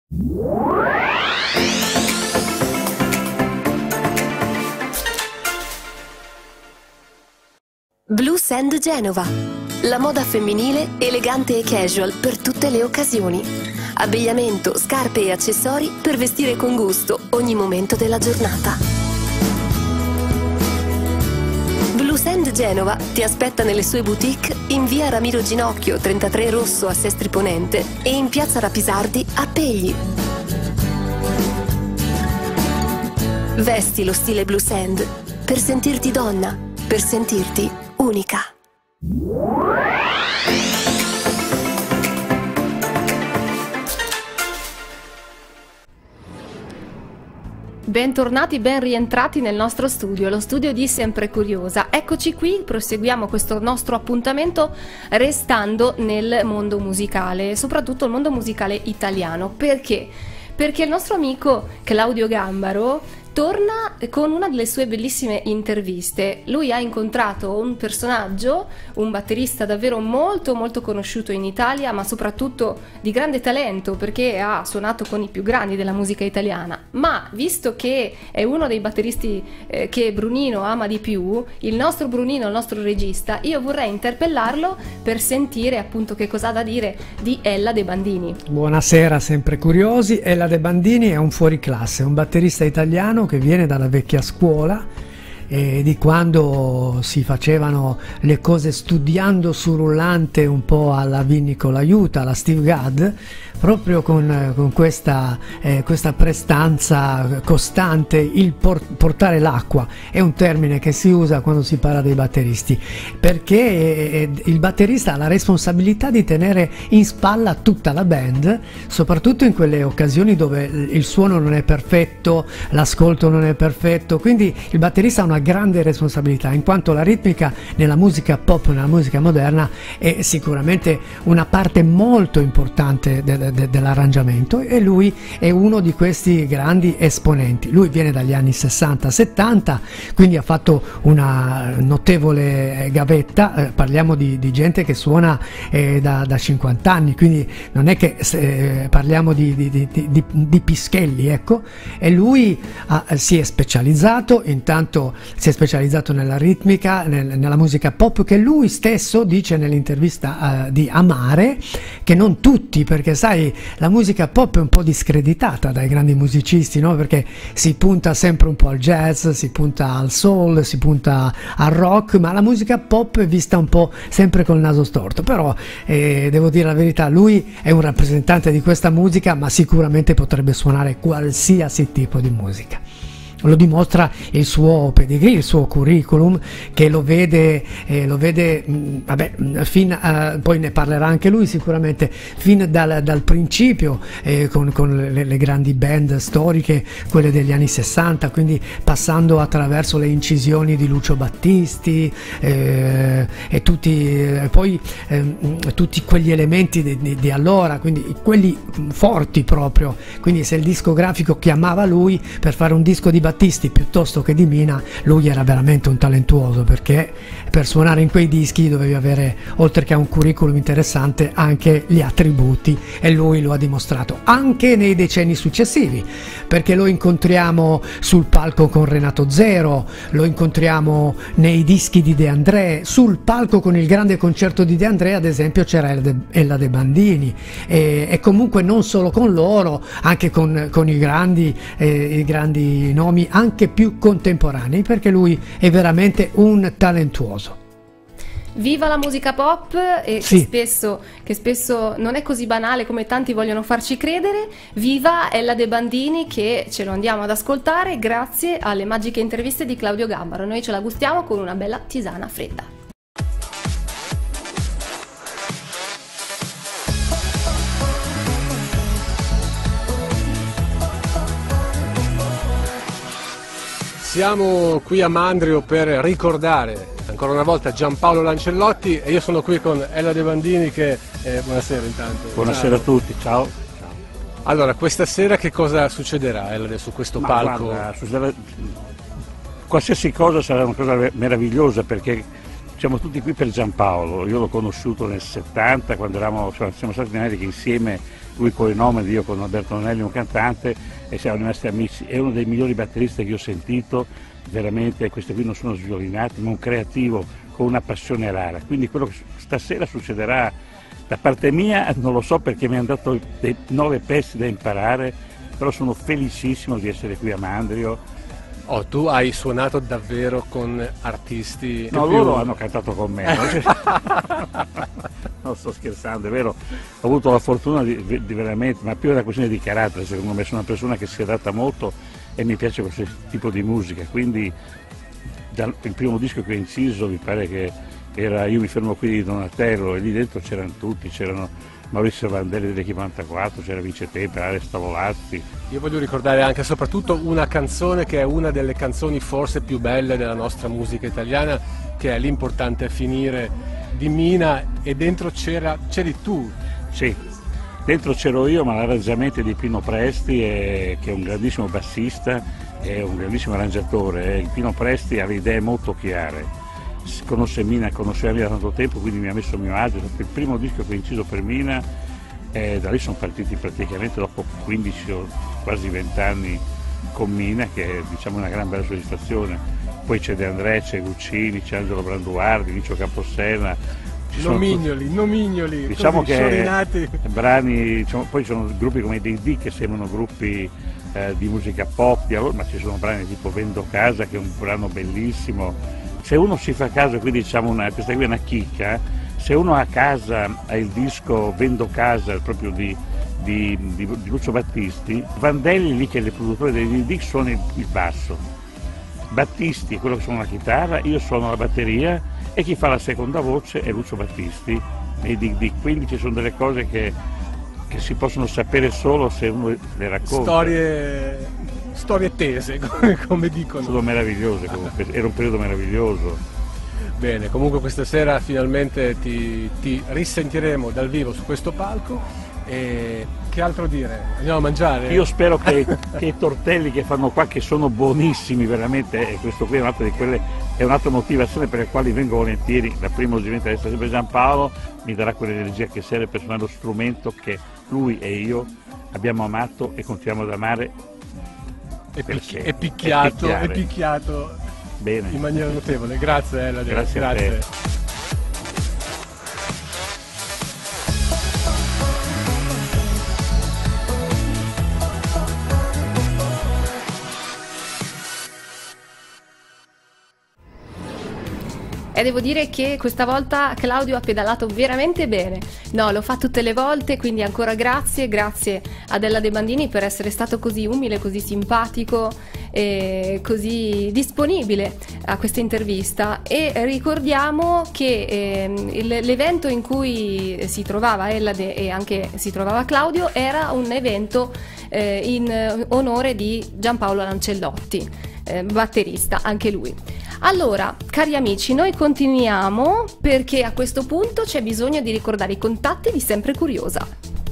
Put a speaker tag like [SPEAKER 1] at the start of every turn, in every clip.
[SPEAKER 1] Blue Sand Genova. La moda femminile, elegante e casual per tutte le occasioni. Abbigliamento, scarpe e accessori per vestire con gusto ogni momento della giornata. Blue Sand Genova ti aspetta nelle sue boutique in via Ramiro Ginocchio 33 Rosso a Sestri Ponente e in piazza Rapisardi a Pegli. Vesti lo stile Blue Sand per sentirti donna, per sentirti unica.
[SPEAKER 2] Bentornati, ben rientrati nel nostro studio, lo studio di Sempre Curiosa. Eccoci qui, proseguiamo questo nostro appuntamento restando nel mondo musicale, soprattutto il mondo musicale italiano. Perché? Perché il nostro amico Claudio Gambaro torna con una delle sue bellissime interviste. Lui ha incontrato un personaggio, un batterista davvero molto molto conosciuto in Italia, ma soprattutto di grande talento perché ha suonato con i più grandi della musica italiana. Ma visto che è uno dei batteristi che Brunino ama di più, il nostro Brunino, il nostro regista, io vorrei interpellarlo per sentire appunto che cosa ha da dire di Ella De Bandini.
[SPEAKER 3] Buonasera, Sempre Curiosi. Ella De Bandini è un fuoriclasse, un batterista italiano che viene dalla vecchia scuola, di quando si facevano le cose studiando su rullante un po' alla Vinny Colaiuta, alla Steve Gadd, proprio con questa prestanza costante. Il portare l'acqua è un termine che si usa quando si parla dei batteristi, perché il batterista ha la responsabilità di tenere in spalla tutta la band, soprattutto in quelle occasioni dove il suono non è perfetto, l'ascolto non è perfetto. Quindi il batterista ha una grande responsabilità, in quanto la ritmica nella musica pop, nella musica moderna, è sicuramente una parte molto importante dell'arrangiamento, e lui è uno di questi grandi esponenti. Lui viene dagli anni 60-70, quindi ha fatto una notevole gavetta. Parliamo di gente che suona da 50 anni, quindi non è che parliamo di pischelli, ecco. E lui si è specializzato, intanto si è specializzato nella ritmica, nella musica pop, che lui stesso dice nell'intervista di amare, che non tutti, perché sai, la musica pop è un po' discreditata dai grandi musicisti, no? Perché si punta sempre un po' al jazz, si punta al soul, si punta al rock, ma la musica pop è vista un po' sempre col naso storto. Però devo dire la verità, lui è un rappresentante di questa musica, ma sicuramente potrebbe suonare qualsiasi tipo di musica. Lo dimostra il suo pedigree, il suo curriculum, che lo vede poi ne parlerà anche lui sicuramente, fin dal principio, con le grandi band storiche, quelle degli anni 60, quindi passando attraverso le incisioni di Lucio Battisti, e tutti quegli elementi di allora, quindi quelli forti proprio. Quindi se il discografico chiamava lui per fare un disco di Battisti piuttosto che di Mina, lui era veramente un talentuoso, perché per suonare in quei dischi dovevi avere, oltre che un curriculum interessante, anche gli attributi, e lui lo ha dimostrato anche nei decenni successivi, perché lo incontriamo sul palco con Renato Zero, lo incontriamo nei dischi di De André, sul palco con il grande concerto di De André ad esempio c'era Ella De Bandini, e comunque non solo con loro, anche con i grandi nomi anche più contemporanei, perché lui è veramente un talentuoso.
[SPEAKER 2] Viva la musica pop,
[SPEAKER 3] sì,
[SPEAKER 2] che spesso non è così banale come tanti vogliono farci credere. Viva Ella De Bandini, che ce lo andiamo ad ascoltare grazie alle magiche interviste di Claudio Gambaro. Noi ce la gustiamo con una bella tisana fredda.
[SPEAKER 4] Siamo qui a Mandrio per ricordare ancora una volta Giampaolo Lancellotti, e io sono qui con Ella De Bandini che... buonasera intanto.
[SPEAKER 5] Buonasera a tutti, ciao.
[SPEAKER 4] Allora, questa sera che cosa succederà, Ella, su questo palco?
[SPEAKER 5] Guarda, qualsiasi cosa sarà una cosa meravigliosa, perché siamo tutti qui per Giampaolo. Io l'ho conosciuto nel 70, quando siamo stati in America insieme lui con i Nomadi, io con Alberto Nonelli, un cantante, e siamo rimasti amici. È uno dei migliori batteristi che ho sentito, veramente. Questi qui non sono sviolinati, ma un creativo con una passione rara. Quindi quello che stasera succederà da parte mia non lo so, perché mi hanno dato dei 9 pezzi da imparare, però sono felicissimo di essere qui a Mandrio.
[SPEAKER 4] Oh, tu hai suonato davvero con artisti?
[SPEAKER 5] No, loro hanno cantato con me. Non sto scherzando, è vero. Ho avuto la fortuna di veramente, ma più è una questione di carattere, secondo me. Sono una persona che si adatta molto e mi piace questo tipo di musica. Quindi il primo disco che ho inciso mi pare che era Io mi fermo qui di Donatello, e lì dentro c'erano tutti, c'erano Maurizio Vandelli dell'Equipa 94, c'era Vince Tempera, Alex Tavolazzi.
[SPEAKER 4] Io voglio ricordare anche e soprattutto una canzone che è una delle canzoni forse più belle della nostra musica italiana, che è L'importante è finire di Mina, e dentro c'eri tu.
[SPEAKER 5] Sì, dentro c'ero io, ma l'arrangiamento è di Pino Presti, che è un grandissimo bassista e un grandissimo arrangiatore. Pino Presti ha le idee molto chiare. Conosceva Mina da tanto tempo, quindi mi ha messo a mio agio. Il primo disco che ho inciso per Mina, da lì sono partiti praticamente dopo 15 o quasi 20 anni con Mina, che è, diciamo, una gran bella soddisfazione. Poi c'è De André, c'è Guccini, c'è Angelo Branduardi, Licio Campossena.
[SPEAKER 4] Nomignoli,
[SPEAKER 5] diciamo che
[SPEAKER 4] sciorinati.
[SPEAKER 5] Brani, diciamo, poi ci sono gruppi come i Dei che sembrano gruppi di musica pop, ma ci sono brani tipo Vendo Casa, che è un brano bellissimo. Se uno si fa caso, qui diciamo questa qui è una chicca, se uno a casa ha il disco Vendo Casa proprio di Lucio Battisti, Vandelli lì, che è il produttore dei Dick, suona il basso, Battisti è quello che suona la chitarra, io suono la batteria, e chi fa la seconda voce è Lucio Battisti nei Dick. Quindi ci sono delle cose che si possono sapere solo se uno le racconta.
[SPEAKER 4] Storie tese, come dicono.
[SPEAKER 5] Sono meravigliose comunque, era un periodo meraviglioso.
[SPEAKER 4] Bene, comunque questa sera finalmente ti risentiremo dal vivo su questo palco, e che altro dire? Andiamo a mangiare?
[SPEAKER 5] Io spero che i tortelli che fanno qua, che sono buonissimi veramente, e questo qui è un'altra di quelle, è un'altra motivazione per le quali vengo volentieri. La prima ovviamente deve essere sempre Giampaolo, mi darà quell'energia che serve per suonare lo strumento che lui e io abbiamo amato e continuiamo ad amare.
[SPEAKER 4] È picchiato
[SPEAKER 5] bene,
[SPEAKER 4] in maniera notevole. Grazie Elade.
[SPEAKER 5] Grazie a te.
[SPEAKER 2] E devo dire che questa volta Claudio ha pedalato veramente bene. No, lo fa tutte le volte, quindi ancora grazie ad Ella De Bandini per essere stato così umile, così simpatico e così disponibile a questa intervista. E ricordiamo che l'evento in cui si trovava Ella e anche si trovava Claudio era un evento in onore di Giampaolo Lancellotti, batterista anche lui. Allora, cari amici, noi continuiamo, perché a questo punto c'è bisogno di ricordare i contatti di Sempre Curiosa.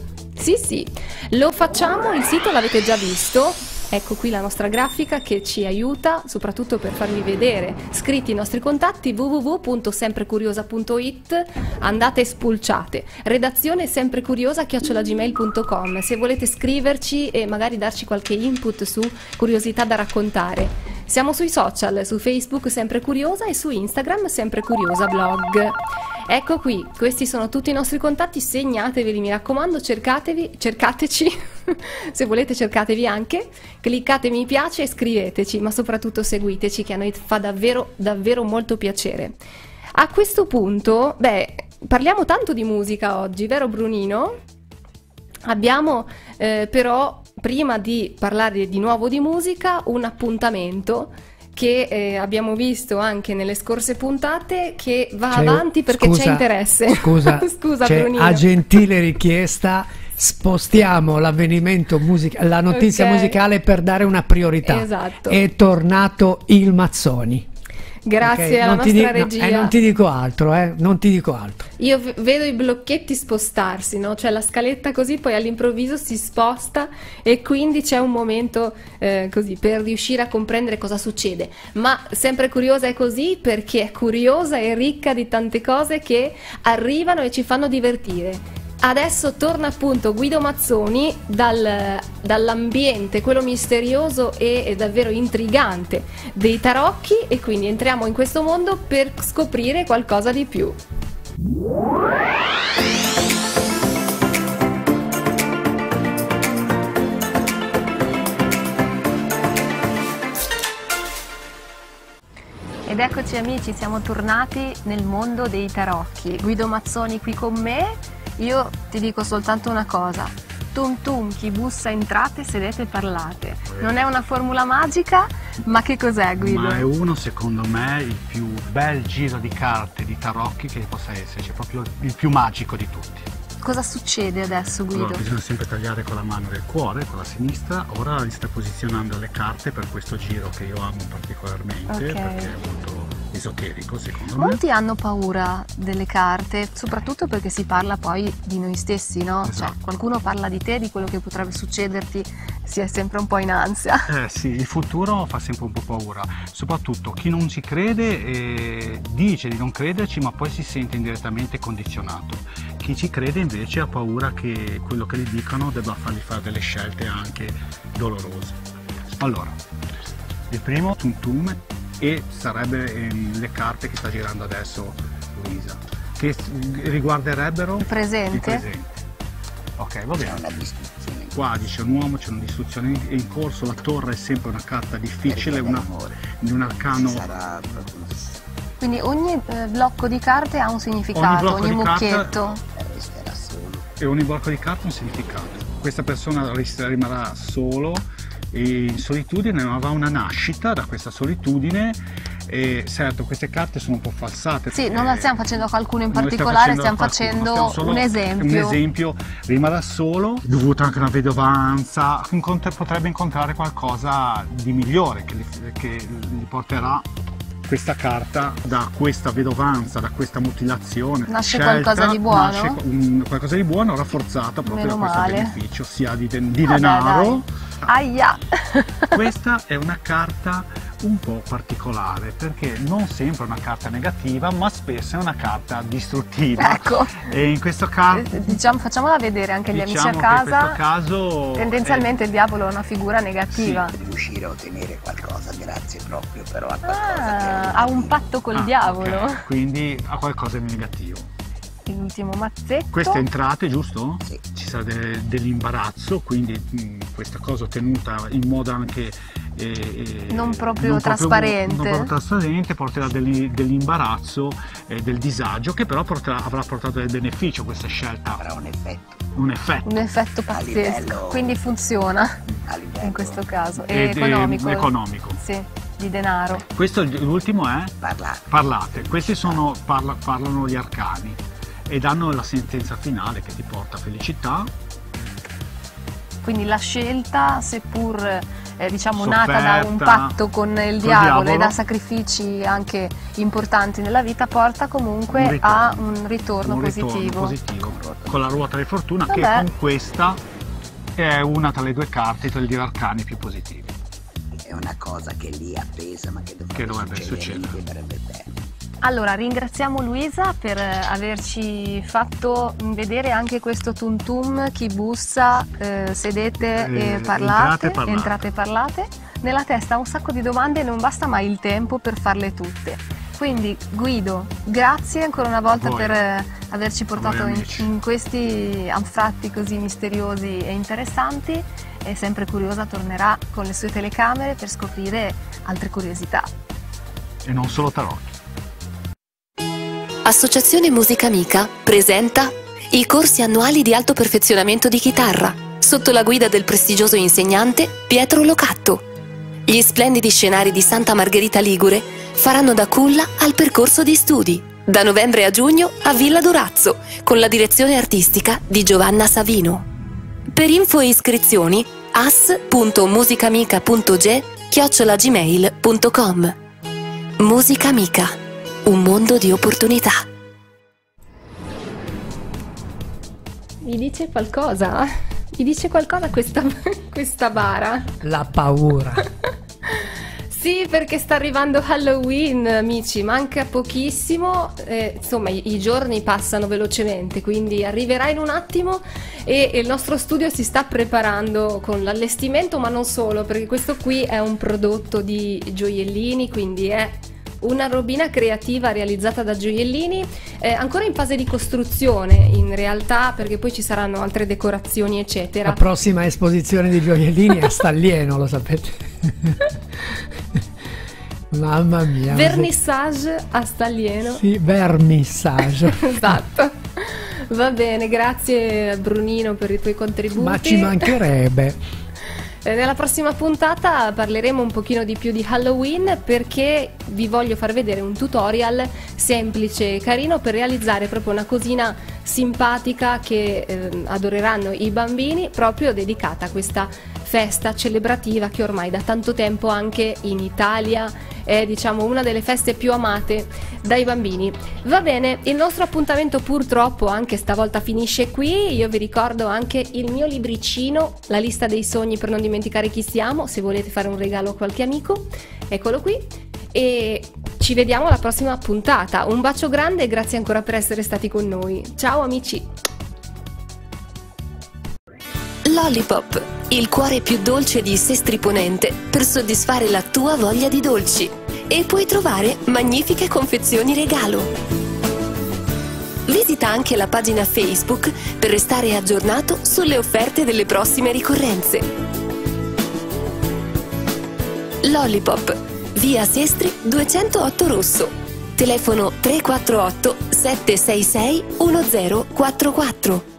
[SPEAKER 2] Sì, lo facciamo, il sito l'avete già visto. Ecco qui la nostra grafica che ci aiuta soprattutto per farvi vedere scritti i nostri contatti: www.semprecuriosa.it, andate e spulciate. Redazione semprecuriosa@gmail.com se volete scriverci e magari darci qualche input su curiosità da raccontare. Siamo sui social, su Facebook Sempre Curiosa e su Instagram Sempre Curiosa Blog. Ecco qui, questi sono tutti i nostri contatti, segnateveli, mi raccomando, cercateci, se volete cercatevi anche, cliccate mi piace e scriveteci, ma soprattutto seguiteci, che a noi fa davvero, davvero molto piacere. A questo punto, parliamo tanto di musica oggi, vero Brunino? Abbiamo però, prima di parlare di nuovo di musica, un appuntamento che abbiamo visto anche nelle scorse puntate, che va avanti perché c'è interesse.
[SPEAKER 3] Scusa
[SPEAKER 2] Brunino.
[SPEAKER 3] A gentile richiesta spostiamo l'avvenimento la notizia musicale per dare una priorità.
[SPEAKER 2] Esatto.
[SPEAKER 3] È tornato il Mazzoni.
[SPEAKER 2] Grazie alla nostra regia.
[SPEAKER 3] Non ti dico altro, non ti dico altro.
[SPEAKER 2] Io vedo i blocchetti spostarsi, no? Cioè la scaletta così poi all'improvviso si sposta e quindi c'è un momento così per riuscire a comprendere cosa succede. Ma Sempre Curiosa è così perché è curiosa e ricca di tante cose che arrivano e ci fanno divertire. Adesso torna appunto Guido Mazzoni dall'ambiente, quello misterioso e davvero intrigante dei tarocchi, e quindi entriamo in questo mondo per scoprire qualcosa di più. Ed eccoci amici, siamo tornati nel mondo dei tarocchi. Guido Mazzoni qui con me. Io ti dico soltanto una cosa: tum tum, chi bussa entrate, sedete e parlate. Non è una formula magica, ma che cos'è, Guido?
[SPEAKER 6] Ma è uno, secondo me, il più bel giro di carte di tarocchi che possa esserci, proprio il più magico di tutti.
[SPEAKER 2] Cosa succede adesso, Guido?
[SPEAKER 6] Allora, bisogna sempre tagliare con la mano del cuore, con la sinistra. Ora li sta posizionando le carte per questo giro che io amo particolarmente,
[SPEAKER 2] Ok.
[SPEAKER 6] perché è molto esoterico, secondo me.
[SPEAKER 2] Molti hanno paura delle carte, soprattutto perché si parla poi di noi stessi, no?
[SPEAKER 6] Esatto.
[SPEAKER 2] Cioè, qualcuno parla di te, di quello che potrebbe succederti, si è sempre un po' in ansia.
[SPEAKER 6] Sì, il futuro fa sempre un po' paura, soprattutto chi non ci crede dice di non crederci, ma poi si sente indirettamente condizionato. Chi ci crede invece ha paura che quello che gli dicono debba fargli fare delle scelte anche dolorose. Allora, il primo tum tum, e sarebbe le carte che sta girando adesso Luisa, che riguarderebbero
[SPEAKER 2] Il presente?
[SPEAKER 6] il presente. Ok, va bene.
[SPEAKER 7] Una distruzione.
[SPEAKER 6] Qua dice un uomo, c'è una distruzione in corso, la torre è sempre una carta difficile, di un arcano.
[SPEAKER 7] Sarà proprio
[SPEAKER 2] Quindi ogni blocco di carte ha un significato,
[SPEAKER 6] blocco
[SPEAKER 2] ogni
[SPEAKER 6] di carta-
[SPEAKER 2] mucchietto.
[SPEAKER 7] resterà solo.
[SPEAKER 6] E ogni blocco di carta ha un significato. Questa persona rimarrà solo e in solitudine, ma avrà una nascita da questa solitudine. E certo, queste carte sono un po' falsate.
[SPEAKER 2] Sì,
[SPEAKER 6] perché
[SPEAKER 2] non la stiamo facendo a qualcuno in
[SPEAKER 6] non le
[SPEAKER 2] particolare, stiamo
[SPEAKER 6] a qualcuno,
[SPEAKER 2] facendo
[SPEAKER 6] stiamo solo-
[SPEAKER 2] un esempio.
[SPEAKER 6] Un esempio, rimarrà solo, dovuto anche a una vedovanza, potrebbe incontrare qualcosa di migliore che gli porterà questa carta da questa vedovanza, da questa mutilazione.
[SPEAKER 2] Nasce
[SPEAKER 6] scelta,
[SPEAKER 2] qualcosa di buono?
[SPEAKER 6] Nasce qualcosa di buono rafforzata proprio
[SPEAKER 2] Meno
[SPEAKER 6] da questo
[SPEAKER 2] male.
[SPEAKER 6] beneficio, sia di
[SPEAKER 2] Vabbè,
[SPEAKER 6] denaro.
[SPEAKER 2] dai. Aia!
[SPEAKER 6] Questa è una carta un po' particolare perché non sempre è una carta negativa, ma spesso è una carta distruttiva.
[SPEAKER 2] Ecco.
[SPEAKER 6] E in questo caso
[SPEAKER 2] Diciamo, facciamola vedere anche agli
[SPEAKER 6] diciamo
[SPEAKER 2] amici a
[SPEAKER 6] che in
[SPEAKER 2] casa.
[SPEAKER 6] questo caso
[SPEAKER 2] Tendenzialmente il diavolo è una figura negativa.
[SPEAKER 7] Riuscire a ottenere qualcosa grazie proprio però a qualcosa che è
[SPEAKER 2] Ha un patto col diavolo.
[SPEAKER 6] ok, quindi ha qualcosa di negativo.
[SPEAKER 2] L'ultimo mazzetto.
[SPEAKER 6] Queste entrate, giusto?
[SPEAKER 7] Sì.
[SPEAKER 6] Ci sarà dell'imbarazzo, quindi questa cosa ottenuta in modo anche
[SPEAKER 2] Non proprio trasparente.
[SPEAKER 6] non proprio trasparente, porterà dell'imbarazzo e del disagio, che però avrà portato del beneficio questa scelta.
[SPEAKER 7] avrà un effetto
[SPEAKER 6] Un effetto.
[SPEAKER 2] Un effetto
[SPEAKER 7] A
[SPEAKER 2] pazzesco.
[SPEAKER 7] livello-
[SPEAKER 2] Quindi funziona
[SPEAKER 7] a livello
[SPEAKER 2] in questo caso.
[SPEAKER 6] Ed è
[SPEAKER 2] economico.
[SPEAKER 6] economico.
[SPEAKER 2] Sì, di denaro.
[SPEAKER 6] Questo l'ultimo è
[SPEAKER 7] parlato.
[SPEAKER 6] parlate. Questi parlano gli arcani e danno la sentenza finale che ti porta a felicità.
[SPEAKER 2] Quindi la scelta, seppur diciamo nata da un
[SPEAKER 6] Sofferta
[SPEAKER 2] patto con il
[SPEAKER 6] col
[SPEAKER 2] diavolo e
[SPEAKER 6] diavolo,
[SPEAKER 2] da sacrifici anche importanti nella vita, porta comunque a un ritorno positivo.
[SPEAKER 6] Con la ruota di fortuna che
[SPEAKER 2] Vabbè.
[SPEAKER 6] con questa è una tra le due carte tra gli arcani più positivi.
[SPEAKER 7] È una cosa che lì è appesa ma che
[SPEAKER 6] dovrebbe succedere.
[SPEAKER 7] mi sembrerebbe bene.
[SPEAKER 2] Allora, ringraziamo Luisa per averci fatto vedere anche questo tum tum, chi bussa, sedete e parlate, entrate e parlate. Nella testa ha un sacco di domande e non basta mai il tempo per farle tutte. Quindi Guido, grazie ancora una volta
[SPEAKER 6] voi.
[SPEAKER 2] per averci portato
[SPEAKER 6] amici.
[SPEAKER 2] in questi anfratti così misteriosi e interessanti. È sempre curiosa, tornerà con le sue telecamere per scoprire altre curiosità.
[SPEAKER 6] E non solo tarocchi.
[SPEAKER 1] Associazione Musica Amica presenta i corsi annuali di alto perfezionamento di chitarra sotto la guida del prestigioso insegnante Pietro Locatto. Gli splendidi scenari di Santa Margherita Ligure faranno da culla al percorso di studi, da novembre a giugno a Villa Durazzo, con la direzione artistica di Giovanna Savino. Per info e iscrizioni as.musicamica.ge@gmail.com. Musica Amica, un mondo di opportunità.
[SPEAKER 2] Mi dice qualcosa? Mi dice qualcosa questa bara?
[SPEAKER 3] La paura.
[SPEAKER 2] Sì, perché sta arrivando Halloween, amici, manca pochissimo, insomma i giorni passano velocemente, quindi arriverà in un attimo e il nostro studio si sta preparando con l'allestimento, ma non solo, perché questo qui è un prodotto di Gioiellini, quindi è una robina creativa realizzata da Gioiellini, ancora in fase di costruzione in realtà, perché poi ci saranno altre decorazioni eccetera.
[SPEAKER 3] La prossima esposizione di Gioiellini è a Staglieno, lo sapete. Mamma mia.
[SPEAKER 2] Vernissage a Staglieno.
[SPEAKER 3] Sì, vernissage.
[SPEAKER 2] Esatto. Va bene, grazie Brunino per i tuoi contributi.
[SPEAKER 3] Ma ci mancherebbe.
[SPEAKER 2] Nella prossima puntata parleremo un pochino di più di Halloween, perché vi voglio far vedere un tutorial semplice e carino per realizzare proprio una cosina simpatica che adoreranno i bambini, proprio dedicata a questa festa celebrativa che ormai da tanto tempo anche in Italia è, diciamo, una delle feste più amate dai bambini. Va bene, il nostro appuntamento purtroppo anche stavolta finisce qui. Io vi ricordo anche il mio libricino, la lista dei sogni per non dimenticare chi siamo, se volete fare un regalo a qualche amico, eccolo qui, e ci vediamo alla prossima puntata. Un bacio grande e grazie ancora per essere stati con noi. Ciao amici!
[SPEAKER 1] Lollipop, il cuore più dolce di Sestri Ponente per soddisfare la tua voglia di dolci. E puoi trovare magnifiche confezioni regalo. Visita anche la pagina Facebook per restare aggiornato sulle offerte delle prossime ricorrenze. Lollipop, via Sestri 208 Rosso. Telefono 348 766 1044.